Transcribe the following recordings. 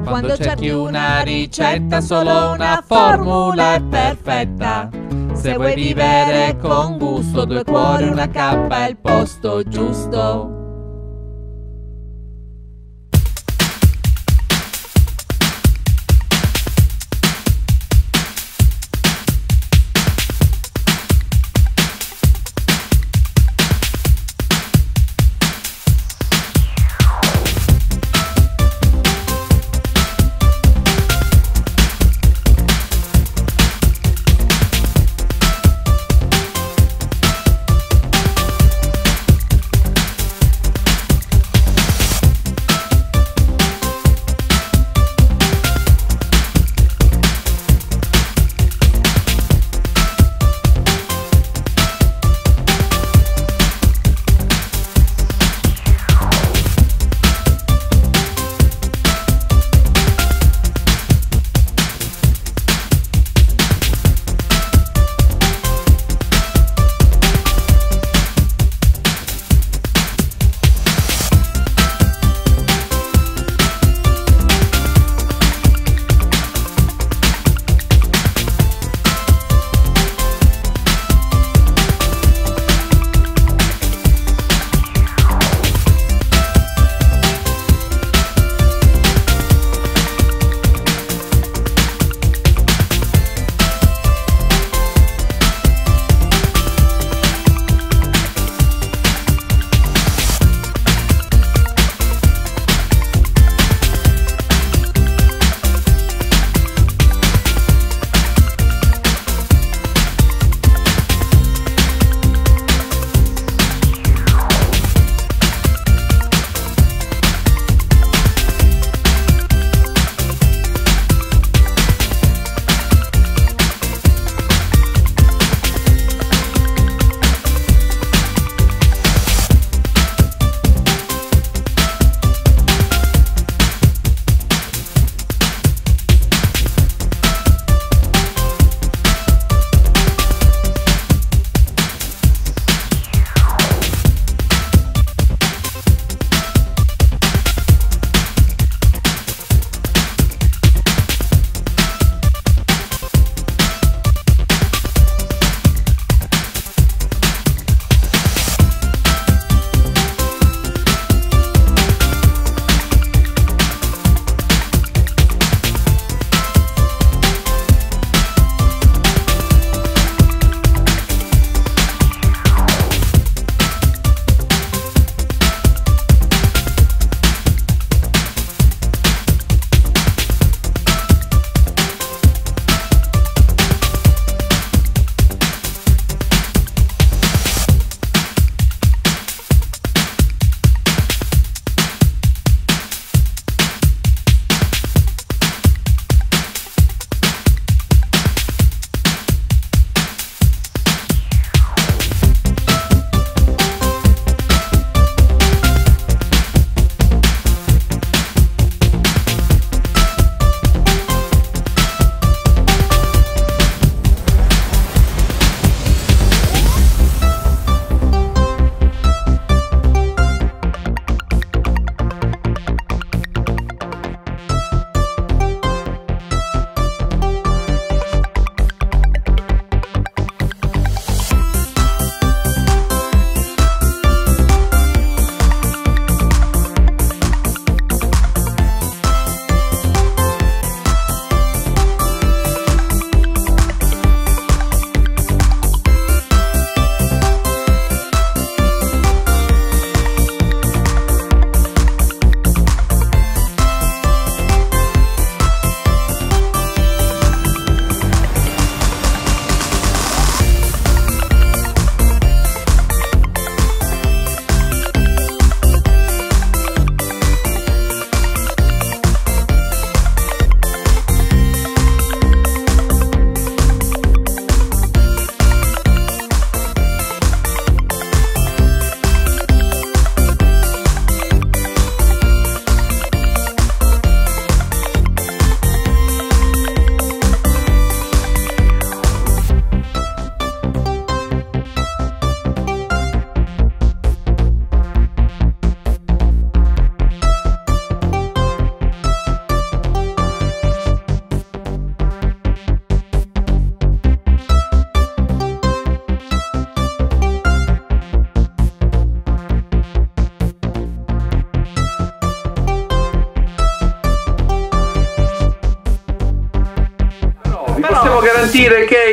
Quando cerchi una ricetta, solo una formula è perfetta. Se vuoi vivere con gusto, due cuori, una cappa è il posto giusto.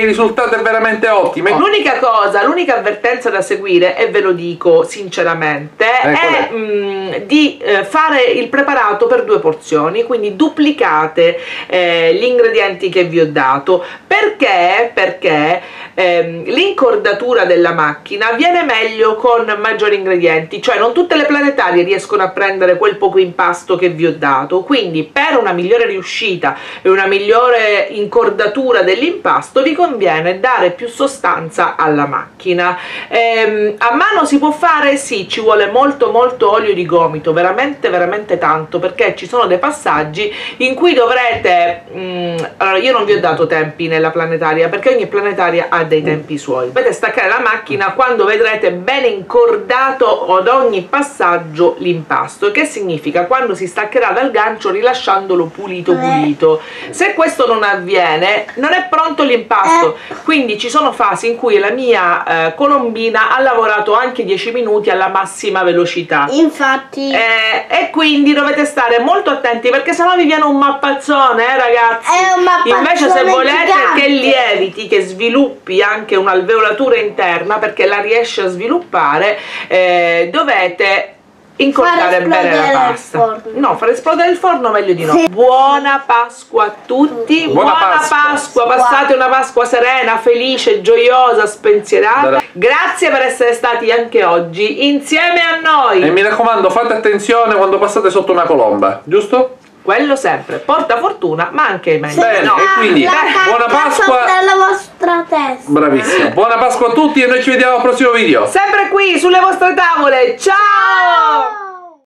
il risultato è veramente ottimo. L'unica cosa, l'unica avvertenza da seguire, e ve lo dico sinceramente, è di fare il preparato per 2 porzioni, quindi duplicate gli ingredienti che vi ho dato. Perché l'incordatura della macchina viene meglio con maggiori ingredienti, cioè non tutte le planetarie riescono a prendere quel poco impasto che vi ho dato, quindi per una migliore riuscita e una migliore incordatura dell'impasto vi conviene dare più sostanza alla macchina. A mano si può fare? Sì, ci vuole molto olio di gomito, veramente tanto, perché ci sono dei passaggi in cui dovrete allora, io non vi ho dato tempi nella planetaria, perché ogni planetaria ha dei tempi suoi. Dovete staccare la macchina quando vedrete bene incordato ad ogni passaggio l'impasto, che significa quando si staccherà dal gancio rilasciandolo pulito. Se questo non avviene non è pronto l'impasto, quindi ci sono fasi in cui la mia colombina ha lavorato anche 10 minuti alla massima velocità, infatti, e quindi dovete stare molto attenti, perché sennò vi viene un mappazzone, ragazzi. è un mappazzone Invece se volete gigante, che lieviti, che sviluppi anche un'alveolatura interna, perché la riesce a sviluppare, dovete incordare bene la pasta. No, fare esplodere il forno meglio di no. Buona Pasqua a tutti. Buona Pasqua. Passate una Pasqua serena, felice, gioiosa, spensierata. Grazie per essere stati anche oggi insieme a noi. E mi raccomando, fate attenzione quando passate sotto una colomba, giusto? Quello sempre, porta fortuna, ma anche meglio. Bene, no. e quindi buona Pasqua dalla vostra testa. Bravissimo, buona Pasqua a tutti e noi ci vediamo al prossimo video. Sempre qui sulle vostre tavole. Ciao!